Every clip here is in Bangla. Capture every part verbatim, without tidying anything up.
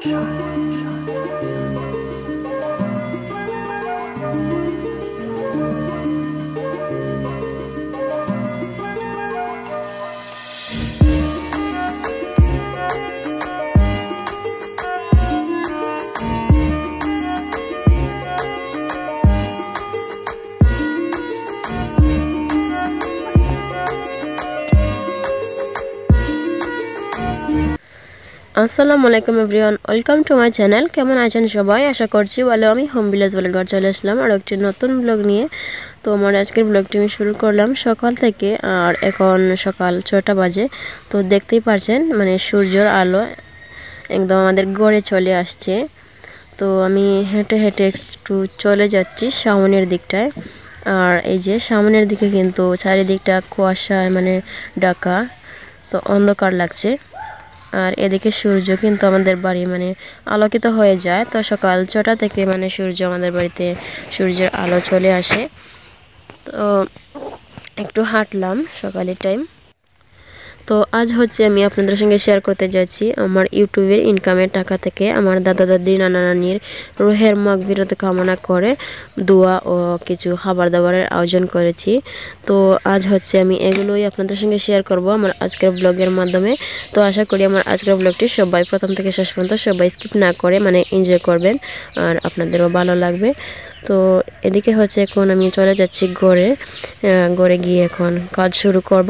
আসসালামু আলাইকুম everyone, welcome to my channel. কেমন আছেন সবাই? আশা করছি ভালো। আমি হোম ভিলেজ বলে ঘর চলে আসলাম আর একটি নতুন ব্লগ নিয়ে। তো আমার আজকের ব্লগটি আমি শুরু করলাম সকাল থেকে, আর এখন সকাল ছয়টা বাজে। তো দেখতেই পারছেন মানে সূর্যের আলো একদম আমাদের ঘরে চলে আসছে। তো আমি হেঁটে হেঁটে একটু চলে যাচ্ছি সামনের দিকটায়। আর এই যে সামনের দিকে কিন্তু চারিদিকটা কুয়াশায় মানে ঢাকা, তো অন্ধকার লাগছে। আর এদিকে সূর্য কিন্তু আমাদের বাড়ি মানে আলোকিত হয়ে যায়। তো সকাল ছটা থেকে মানে সূর্য আমাদের বাড়িতে সূর্যের আলো চলে আসে। তো একটু হাঁটলাম সকালের টাইম। তো আজ হচ্ছে আমি আপনাদের সঙ্গে শেয়ার করতে যাচ্ছি আমার ইউটিউবের ইনকামের টাকা থেকে আমার দাদা দাদি নানা নানির রুহের মাগফিরাত কামনা করে দোয়া ও কিছু খাবার দাবারের আয়োজন করেছি। তো আজ হচ্ছে আমি এগুলোই আপনাদের সঙ্গে শেয়ার করব আমার আজকের ব্লগের মাধ্যমে। তো আশা করি আমার আজকের ব্লগটি সবাই প্রথম থেকে শেষ পর্যন্ত সবাই স্কিপ না করে মানে এনজয় করবেন আর আপনাদেরও ভালো লাগবে। তো এদিকে হচ্ছে এখন আমি চলে যাচ্ছি ঘরে। ঘরে গিয়ে এখন কাজ শুরু করব।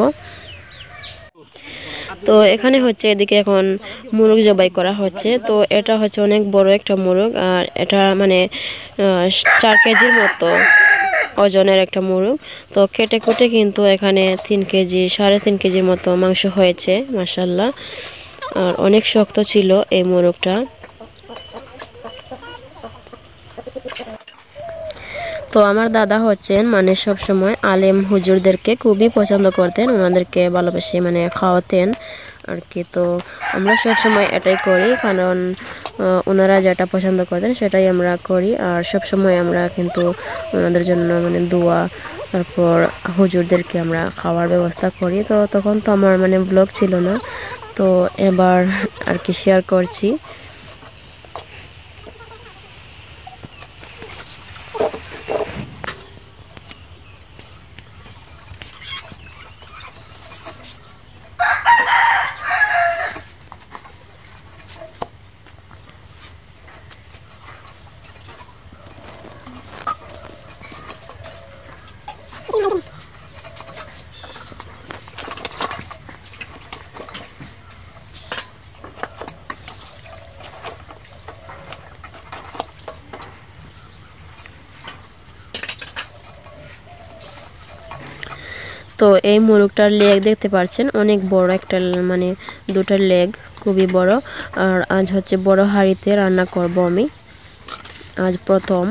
তো এখানে হচ্ছে এদিকে এখন মুরগ জবাই করা হচ্ছে। তো এটা হচ্ছে অনেক বড় একটা মুরগ, আর এটা মানে চার কেজির মতো ওজনের একটা মুরগ। তো কেটে কুটে কিন্তু এখানে তিন কেজি সাড়ে তিন কেজির মতো মাংস হয়েছে মাশাআল্লাহ। আর অনেক শক্ত ছিল এই মুরগটা। তো আমার দাদা হচ্ছেন মানে সব সময় আলেম হুজুরদেরকে খুবই পছন্দ করতেন, ওনাদেরকে ভালোবেসে মানে খাওয়াতেন আর কি। তো আমরা সব সময় এটাই করি, কারণ ওনারা যেটা পছন্দ করতেন সেটাই আমরা করি। আর সব সময় আমরা কিন্তু ওনাদের জন্য মানে দোয়া, তারপর হুজুরদেরকে আমরা খাওয়ার ব্যবস্থা করি। তো তখন তো আমার মানে ব্লগ ছিল না, তো এবার আর কি শেয়ার করছি। তো এই মুরগটার লেগ দেখতে পাচ্ছেন অনেক বড় একটা, মানে দুটার লেগ খুবই বড়। আর আজ হচ্ছে বড় হাঁড়িতে রান্না করব আমি আজ প্রথম।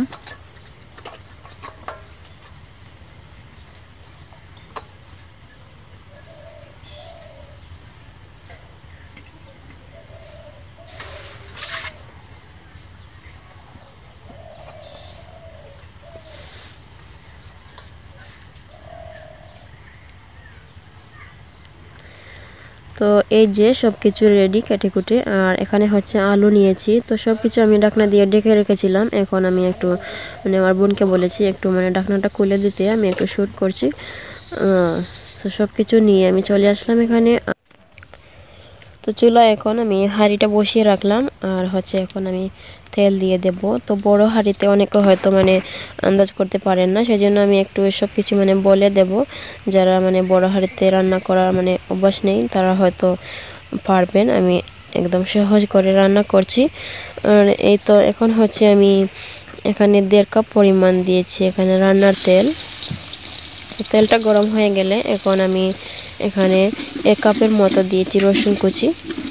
তো এই যে সব কিছু রেডি কেটে কুটে, আর এখানে হচ্ছে আলু নিয়েছি। তো সব কিছু আমি ঢাকনা দিয়ে ঢেকে রেখেছিলাম। এখন আমি একটু মানে আমার বোনকে বলেছি একটু মানে ঢাকনাটা খুলে দিতে, আমি একটু শ্যুট করছি। তো সব কিছু নিয়ে আমি চলে আসলাম এখানে। তো চুলা এখন আমি হাঁড়িটা বসিয়ে রাখলাম, আর হচ্ছে এখন আমি তেল দিয়ে দেব। তো বড় হাঁড়িতে অনেকে হয়তো মানে আন্দাজ করতে পারেন না, সেই জন্য আমি একটু সব কিছু মানে বলে দেব। যারা মানে বড় হাঁড়িতে রান্না করার মানে অভ্যাস নেই তারা হয়তো পারবেন। আমি একদম সহজ করে রান্না করছি। আর এই তো এখন হচ্ছে আমি এখানে দেড় কাপ পরিমাণ দিয়েছি এখানে রান্নার তেল। তেলটা গরম হয়ে গেলে এখন আমি এখানে এক কাপের মতো দিয়েছি রসুন কুচি।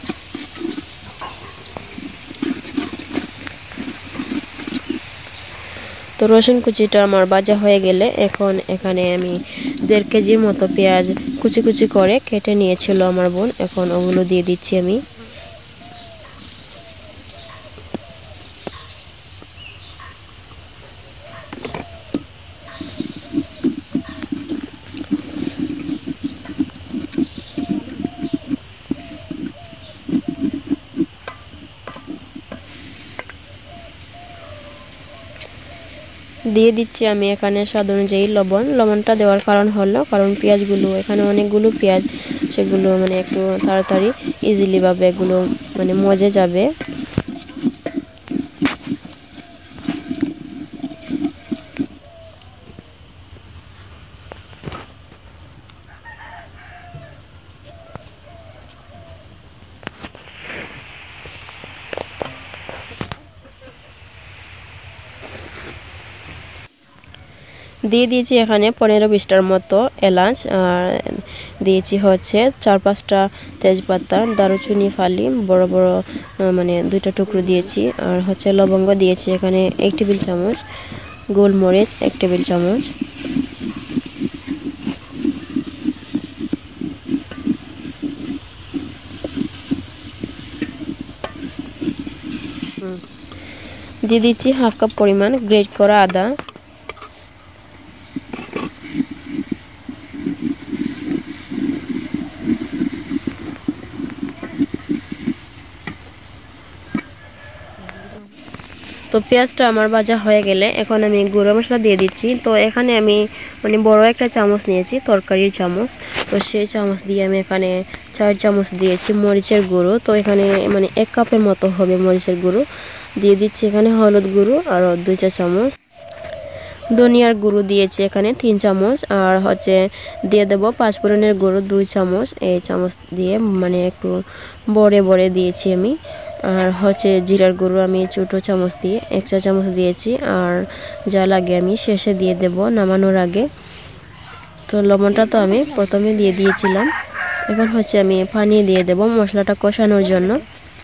তো রসুন কুচিটা আমার ভাজা হয়ে গেলে এখন এখানে আমি দেড় কেজির মতো পেঁয়াজ কুচি কুচি করে কেটে নিয়েছিল আমার বোন, এখন ওগুলো দিয়ে দিচ্ছি আমি। দিয়ে দিচ্ছি আমি এখানে স্বাদ অনুযায়ী লবণ। লবণটা দেওয়ার কারণ হলো কারণ পেঁয়াজগুলো এখানে অনেকগুলো পেঁয়াজ, সেগুলো মানে একটু তাড়াতাড়ি ইজিলি ভাবে এগুলো মানে মজে যাবে। দিয়ে দিয়েছি এখানে পনেরো বিশটার মতো এলাচ, আর দিয়েছি হচ্ছে চার পাঁচটা তেজপাতা, দারুচিনি ফালি বড় বড় মানে দুইটা টুকরো দিয়েছি, আর হচ্ছে লবঙ্গ দিয়েছি এখানে এক টেবিল চামচ, গোলমরিচ এক টেবিল চামচ, দিয়ে দিচ্ছি হাফ কাপ পরিমাণ গ্রেট করা আদা, তো পেঁয়াজটা আমার ভাজা হয়ে গেলে এখন আমি গুঁড়ো মশলা দিয়ে দিচ্ছি। তো এখানে আমি মানে বড় একটা চামচ নিয়েছি, তরকারির চামচ, তো সেই চামচ দিয়ে আমি এখানে চার চামচ দিয়েছি মরিচের গুঁড়ো। তো এখানে মানে এক কাপের মতো হবে মরিচের গুঁড়ো। দিয়ে দিচ্ছি এখানে হলুদ গুঁড়ো আর দুই চা চামচ, ধনিয়ার গুঁড়ো দিয়েছি এখানে তিন চামচ, আর হচ্ছে দিয়ে দেবো পাঁচফোড়নের গুঁড়ো দুই চামচ। এই চামচ দিয়ে মানে একটু বড়ে বড়ে দিয়েছি আমি। আর হচ্ছে জিরার গুঁড়ো আমি ছোটো চামচ দিয়ে এক চা চামচ দিয়েছি, আর যা লাগে আমি শেষে দিয়ে দেব নামানোর আগে। তো লবণটা তো আমি প্রথমে দিয়ে দিয়েছিলাম, এখন হচ্ছে আমি পানি দিয়ে দেব মশলাটা কষানোর জন্য।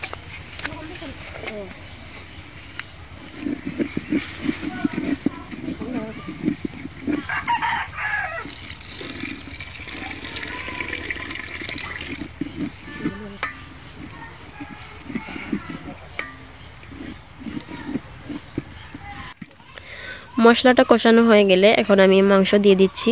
মশলাটা কষানো হয়ে গেলে এখন আমি মাংস দিয়ে দিচ্ছি।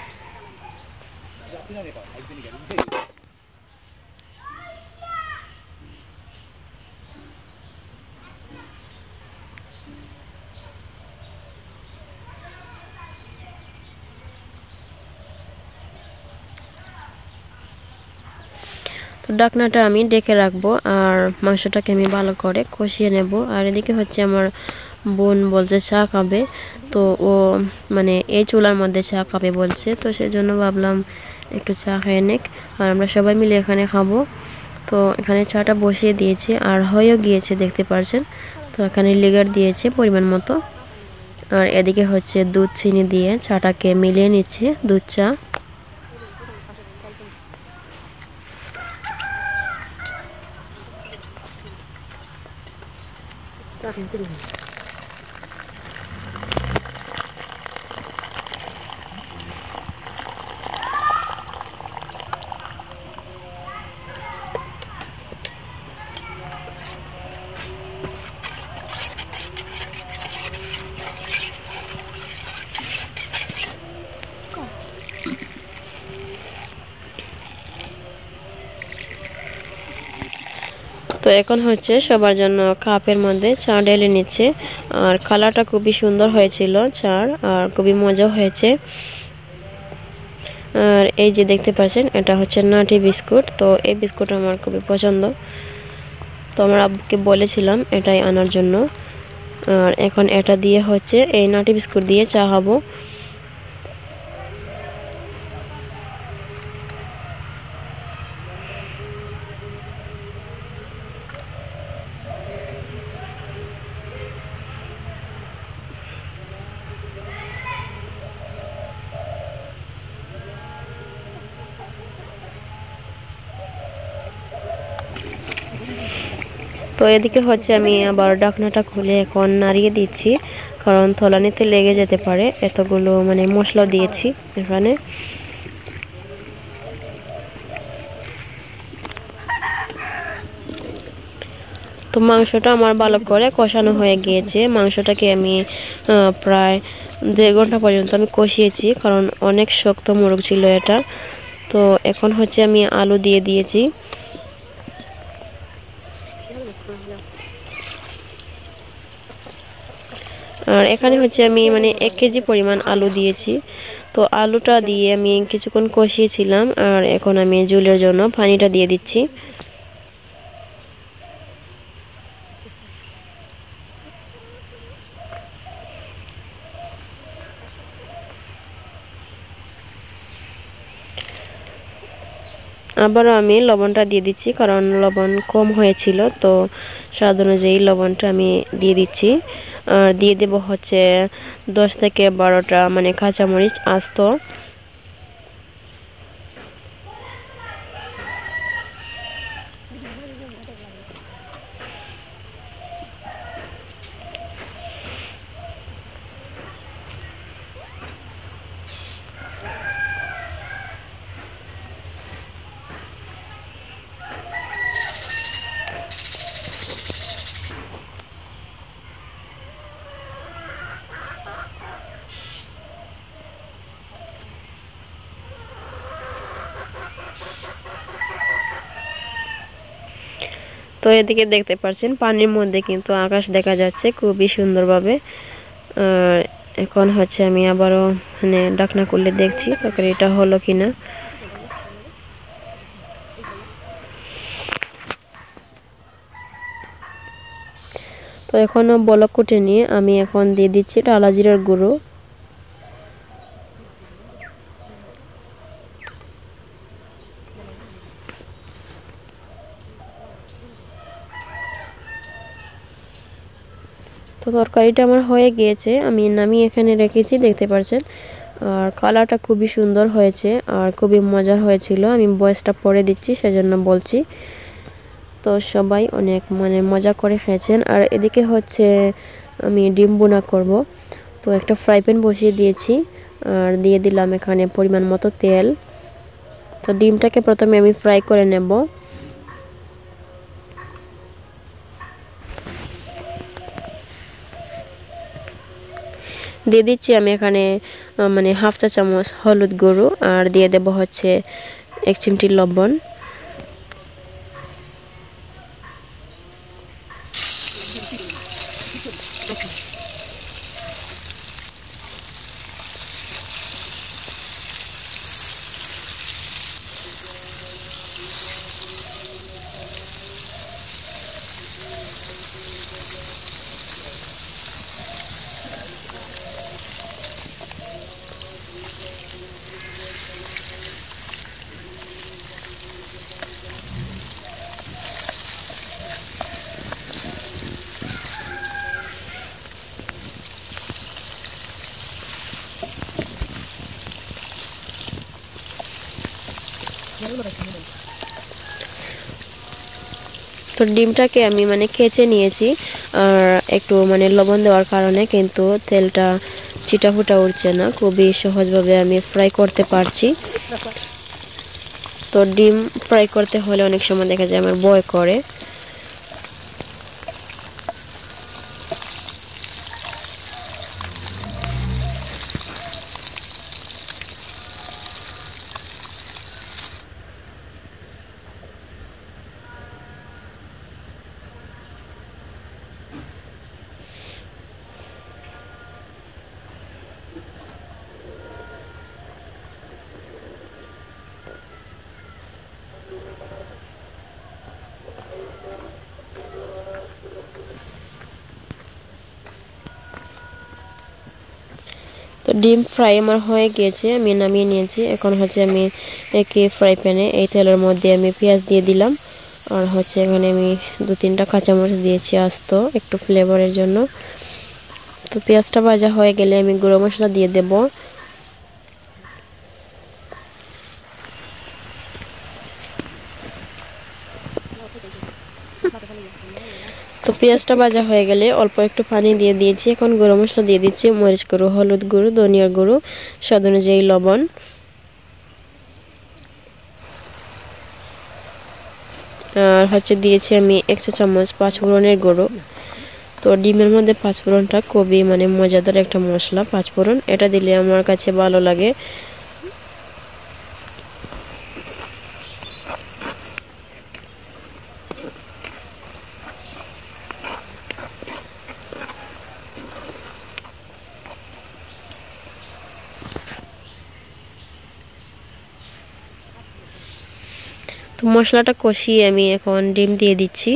তো ঢাকনাটা আমি ডেকে রাখবো, আর মাংসটাকে আমি ভালো করে কষিয়ে নেব। আর এদিকে হচ্ছে আমার বোন বলছে চা খাবে, তো ও মানে এই চুলার মধ্যে চা খাবে বলছে, তো সেই জন্য ভাবলাম একটু চা খেয়ে নেক, আর আমরা সবাই মিলে এখানে খাবো। তো এখানে চাটা বসিয়ে দিয়েছি আর হয়েও গিয়েছে দেখতে পাচ্ছেন। তো এখানে লিগার দিয়েছে পরিমাণ মতো, আর এদিকে হচ্ছে দুধ চিনি দিয়ে চাটাকে মিলিয়ে নিচ্ছে, দুধ চা। তো এখন হচ্ছে সবার জন্য কাপের মধ্যে চা ঢেলে নিচ্ছে, আর কালারটা খুবই সুন্দর হয়েছিল চার, আর খুবই মজা হয়েছে। আর এই যে দেখতে পাচ্ছেন এটা হচ্ছে নাটি বিস্কুট, তো এই বিস্কুট আমার খুবই পছন্দ, তো আমার আব্বুকে বলেছিলাম এটাই আনার জন্য। আর এখন এটা দিয়ে হচ্ছে এই নাটি বিস্কুট দিয়ে চা খাবো। তো এদিকে হচ্ছে আমি আবার ঢাকনাটা খুলে এখন নাড়িয়ে দিচ্ছি, কারণ তলানিতে লেগে যেতে পারে, এতগুলো মানে মশলা দিয়েছি এখানে। তো মাংসটা আমার ভালো করে কষানো হয়ে গিয়েছে, মাংসটাকে আমি প্রায় দেড় ঘন্টা পর্যন্ত আমি কষিয়েছি, কারণ অনেক শক্ত মোরগ ছিল এটা। তো এখন হচ্ছে আমি আলু দিয়ে দিয়েছি। আর এখানে হচ্ছে আমি মানে এক কেজি পরিমাণ আলু দিয়েছি। তো আলুটা দিয়ে আমি কিছুক্ষণ কষিয়েছিলাম, আর এখন আমি ঝোলের জন্য পানিটা দিয়ে দিচ্ছি। আবারও আমি লবণটা দিয়ে দিচ্ছি, কারণ লবণ কম হয়েছিল, তো স্বাদ অনুযায়ী লবণটা আমি দিয়ে দিচ্ছি। আর দিয়ে দেব হচ্ছে দশ থেকে বারোটা মানে কাঁচামরিচ আস্ত। তো এদিকে দেখতে পাচ্ছেন পানির মধ্যে কিন্তু আকাশ দেখা যাচ্ছে খুবই সুন্দরভাবে। আর এখন হচ্ছে আমি আবারও মানে ঢাকনা খুলে দেখছি তরকারিটা হলো কিনা। তো এখনও বলক উঠেনি, আমি এখন দিয়ে দিচ্ছি টালা জিরার গুঁড়ো। তো তরকারিটা আমার হয়ে গিয়েছে, আমি নামিয়ে এখানে রেখেছি দেখতে পাচ্ছেন। আর কালারটা খুবই সুন্দর হয়েছে আর খুবই মজার হয়েছিল। আমি ভয়েসটা পরে দিচ্ছি সেজন্য বলছি। তো সবাই অনেক মানে মজা করে খেয়েছেন। আর এদিকে হচ্ছে আমি ডিম বোনা করব। তো একটা ফ্রাই প্যান বসিয়ে দিয়েছি আর দিয়ে দিলাম এখানে পরিমাণ মতো তেল। তো ডিমটাকে প্রথমে আমি ফ্রাই করে নেব। দিয়ে দিচ্ছি আমি এখানে মানে হাফ চা চামচ হলুদ গুঁড়ো, আর দিয়ে দেব হচ্ছে এক চিমটি লবণ। তো ডিমটাকে আমি মানে কেচে নিয়েছি, আর একটু মানে লবণ দেওয়ার কারণে কিন্তু তেলটা চিটাফুটা উঠছে না, খুবই সহজভাবে আমি ফ্রাই করতে পারছি। তো ডিম ফ্রাই করতে হলে অনেক সময় দেখা যায় আমার ভয় করে। তো ডিম ফ্রাই আমার হয়ে গিয়েছে, আমি নামিয়ে নিয়েছি। এখন হচ্ছে আমি একই ফ্রাই প্যানে এই তেলের মধ্যে আমি পেঁয়াজ দিয়ে দিলাম, আর হচ্ছে এখানে আমি দু তিনটা কাঁচামরিচ দিয়েছি আস্ত একটু ফ্লেভারের জন্য। তো পেঁয়াজটা ভাজা হয়ে গেলে আমি গুঁড়ো মশলা দিয়ে দেব। তো পেঁয়াজটা ভাজা হয়ে গেলে অল্প একটু পানি দিয়ে দিয়েছি। এখন গরম মশলা দিয়ে দিচ্ছি, মরিচ গুঁড়ো, হলুদ গুঁড়ো, ধনিয়ার গুঁড়ো, স্বাদ অনুযায়ী লবণ, আর হচ্ছে দিয়েছি আমি এক চা চামচ পাঁচফোড়নের গুঁড়ো। তো ডিমের মধ্যে পাঁচফোড়নটা খুবই মানে মজাদার একটা মশলা, পাঁচফোড়ন এটা দিলে আমার কাছে ভালো লাগে। তো মশলাটা কষিয়ে আমি এখন ডিম দিয়ে দিচ্ছি।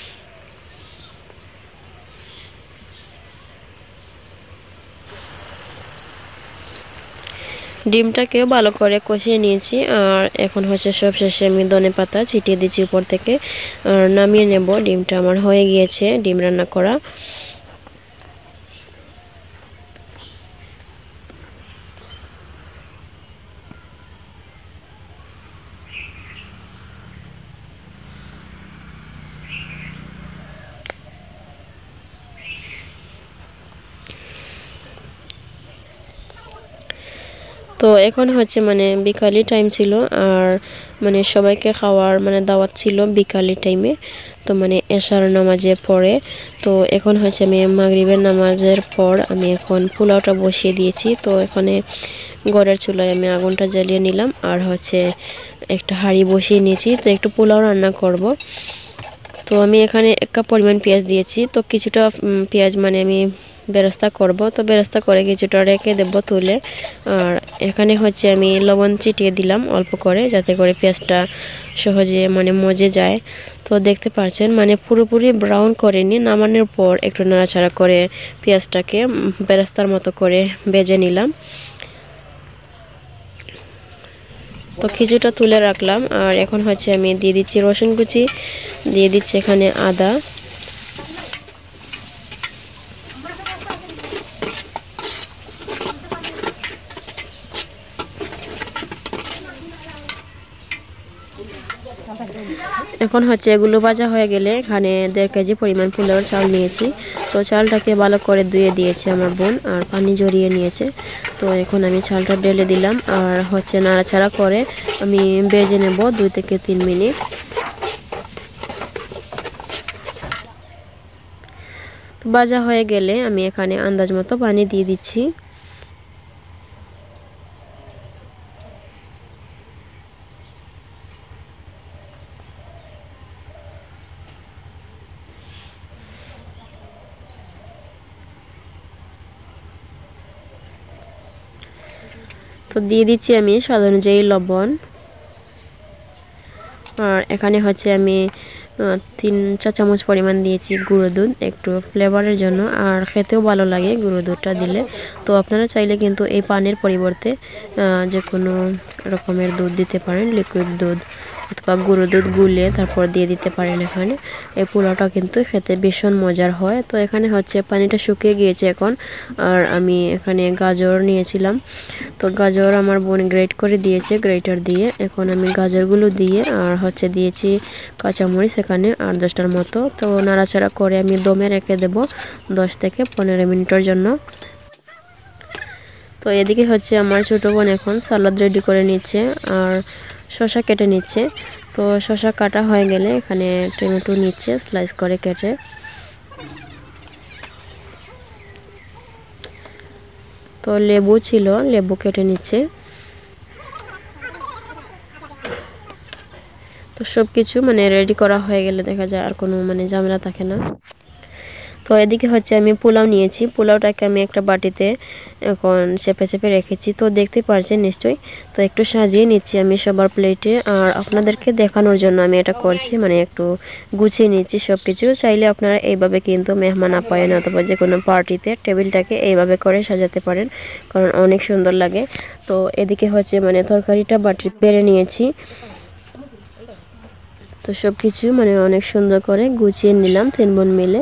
ডিমটাকেও ভালো করে কষিয়ে নিয়েছি। আর এখন হচ্ছে সব শেষে আমি ধনে পাতা ছিটিয়ে দিচ্ছি উপর থেকে, আর নামিয়ে নেব। ডিমটা আমার হয়ে গিয়েছে ডিম রান্না করা। তো এখন হচ্ছে মানে বিকালি টাইম ছিল, আর মানে সবাইকে খাওয়ার মানে দাওয়াত ছিল বিকালি টাইমে। তো মানে এশার নামাজের পরে, তো এখন হচ্ছে আমি মাগরিবের নামাজের পর আমি এখন পোলাওটা বসিয়ে দিয়েছি। তো এখানে ঘরের চুলায় আমি আগুনটা জ্বালিয়ে নিলাম, আর হচ্ছে একটা হাঁড়ি বসিয়ে নিয়েছি। তো একটু পোলাও রান্না করব। তো আমি এখানে এক কাপ পরিমাণ পেঁয়াজ দিয়েছি। তো কিছুটা পেঁয়াজ মানে আমি বেরেস্তা করব, তো বেরেস্তা করে কিছুটা রেখে দেব তুলে। আর এখানে হচ্ছে আমি লবণ ছিটিয়ে দিলাম অল্প করে, যাতে করে পেঁয়াজটা সহজে মানে মজে যায়। তো দেখতে পাচ্ছেন মানে পুরোপুরি ব্রাউন করেনি, নামানোর পর একটু নাড়াচাড়া করে পেঁয়াজটাকে বেরেস্তার মতো করে ভেজে নিলাম। তো কিছুটা তুলে রাখলাম। আর এখন হচ্ছে আমি দিয়ে দিচ্ছি রসুন কুচি, দিয়ে দিচ্ছি এখানে আদা, এখন হচ্ছে এগুলো ভাজা হয়ে গেলে এখানে দেড় কেজি পরিমাণ পোলাওর চাল নিয়েছি। তো চালটাকে ভালো করে ধুয়ে দিয়েছে আমার বোন, আর পানি জড়িয়ে নিয়েছে। তো এখন আমি চালটা ঢেলে দিলাম, আর হচ্ছে নাড়াচাড়া করে আমি ভেজে নেব দুই থেকে তিন মিনিট। ভাজা হয়ে গেলে আমি এখানে আন্দাজ মতো পানি দিয়ে দিচ্ছি। তো দিয়ে দিচ্ছি আমি স্বাদ অনুযায়ী লবণ। আর এখানে হচ্ছে আমি তিন চা চামচ পরিমাণ দিয়েছি গুঁড়ো দুধ, একটু ফ্লেভারের জন্য, আর খেতেও ভালো লাগে গুঁড়ো দুধটা দিলে। তো আপনারা চাইলে কিন্তু এই পানির পরিবর্তে যে কোনো রকমের দুধ দিতে পারেন, লিকুইড দুধ অথবা গুঁড়ো দুধ গুলিয়ে তারপর দিয়ে দিতে পারেন এখানে। এই পোলাওটা কিন্তু খেতে ভীষণ মজার হয়। তো এখানে হচ্ছে পানিটা শুকিয়ে গিয়েছে এখন। আর আমি এখানে গাজর নিয়েছিলাম, তো গাজর আমার বোন গ্রেট করে দিয়েছে গ্রেটার দিয়ে। এখন আমি গাজরগুলো দিয়ে আর হচ্ছে দিয়েছি কাঁচামরিচ এখানে আট দশটার মতো। তো নাড়াচাড়া করে আমি দমে রেখে দেব দশ থেকে পনেরো মিনিটের জন্য। তো এদিকে হচ্ছে আমার ছোটো বোন এখন সালাদ রেডি করে নিচ্ছে, আর শসা কেটে নিচ্ছে। তো শসা কাটা হয়ে গেলে এখানে টমেটো নিচ্ছে স্লাইস করে কেটে। তো লেবু ছিল, লেবু কেটে নিচ্ছে। তো সব কিছু মানে রেডি করা হয়ে গেলে দেখা যায় আর কোনো মানে ঝামেলা থাকে না। তো এদিকে হচ্ছে আমি পোলাও নিয়েছি, পোলাওটাকে আমি একটা বাটিতে এখন চেপে চেপে রেখেছি। তো দেখতে পারছেন নিশ্চয়ই। তো একটু সাজিয়ে নিচ্ছি আমি সবার প্লেটে, আর আপনাদেরকে দেখানোর জন্য আমি এটা করছি, মানে একটু গুছিয়ে নিচ্ছি সব কিছু। চাইলে আপনারা এইভাবে কিন্তু মেহমান আপ্যায়ন অথবা যে কোনো পার্টিতে টেবিলটাকে এইভাবে করে সাজাতে পারেন, কারণ অনেক সুন্দর লাগে। তো এদিকে হচ্ছে মানে তরকারিটা বাটি বেড়ে নিয়েছি। তো সব কিছু মানে অনেক সুন্দর করে গুছিয়ে নিলাম তিন বোন মিলে।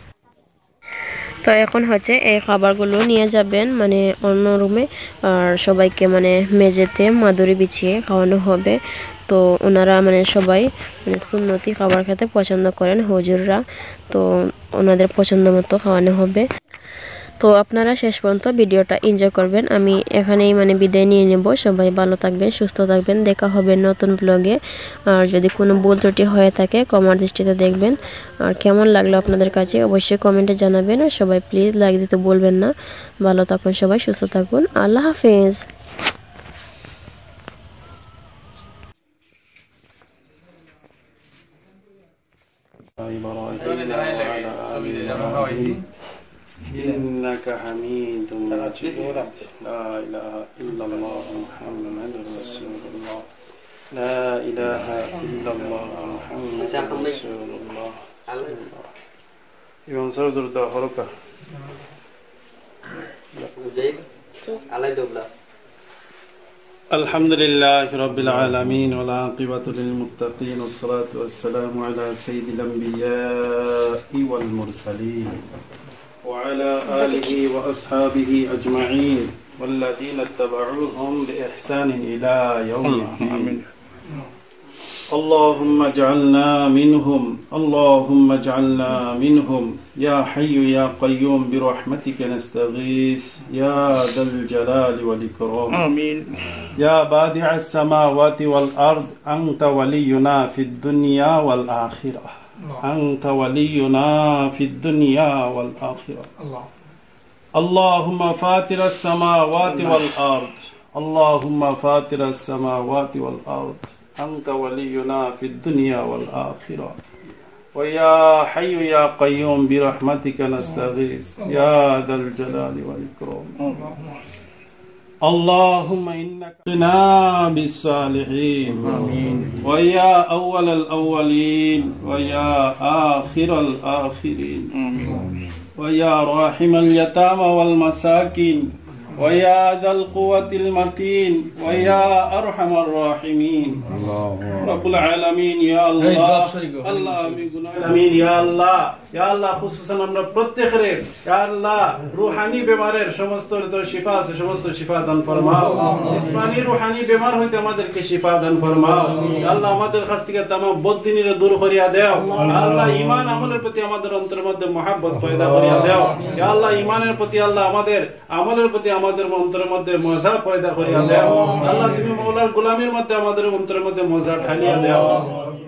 তো এখন হচ্ছে এই খাবারগুলো নিয়ে যাবেন মানে অন্য রুমে, আর সবাইকে মানে মেঝেতে মাদুরি বিছিয়ে খাওয়ানো হবে। তো ওনারা মানে সবাই মানে সুন্নতি খাবার খেতে পছন্দ করেন হুজুররা, তো ওনাদের পছন্দ মতো খাওয়ানো হবে। তো আপনারা শেষ পর্যন্ত ভিডিওটা এনজয় করবেন। আমি এখানেই মানে বিদায় নিয়ে নেব। সবাই ভালো থাকবেন, সুস্থ থাকবেন, দেখা হবে নতুন ব্লগে। আর যদি কোনো ভুল ত্রুটি হয়ে থাকে ক্ষমার দৃষ্টিতে দেখবেন। আর কেমন লাগলো আপনাদের কাছে অবশ্যই কমেন্টে জানাবেন। আর সবাই প্লিজ লাইক দিতে বলবেন না। ভালো থাকুন সবাই, সুস্থ থাকুন, আল্লাহ হাফেজ। إنك حميد مجيد لا إله إلا الله محمد رسول الله لا إله إلا الله محمد رسول الله. Imam Sardur da horoka. الحمد لله رب العالمين والعاقبة للمتقين والصلاة والسلام على سيد الأنبياء والمرسلين وعلى آله وأصحابه أجمعين والذين اتبعوهم بإحسان إلى يوم الدين. اللهم اجعلنا منهم اللهم اجعلنا منهم يا حي يا قيوم برحمتك نستغيث يا ذا الجلال والإكرام. آمين. يا بادع السماوات والأرض أنت ولينا في الدنيا والآخرة. أنت ولينا في الدنيا والآخرة. الله. اللهم فاطر السماوات والأرض اللهم فاطر السماوات والأرض أنت ولينا في الدنيا والآخرة. ويا حي يا قيوم برحمتك نستغيث يا ذا الجلال والإكرام. اللهم إنك قنا بالصالحين. آمين. ويا أول الأولين ويا آخر الآخرين. آمين. ويا راحم اليتامى والمساكين ويا ذا القوة المتين ويا أرحم الراحمين. رب العالمين يا الله الله العالمين يا الله يا الله خصوصا আমরা প্রত্যেকরে يا الله রূহানি বেমারের সমস্ত শিফা আছে সমস্ত শিফা দান ফরমাও। জিসমানি রূহানি বেমার হইতে আমাদেরকে শিফা দান ফরমাও। يا الله আমাদের কাছ থেকে तमाम বদদিনীরে দূর করিয়া দাও। يا الله ঈমান আমলের প্রতি আমাদের অন্তরের মধ্যে মহব্বত পয়দা করিয়া দাও। يا الله ঈমানের প্রতি আল্লাহ আমাদের আমলের প্রতি আমাদের অন্তরের মধ্যে মজা পয়দা করিয়া দাও। আল্লাহ তুমি মওলার গোলামের মধ্যে আমাদের অন্তরের মধ্যে মজা ঢালিয়া দাও।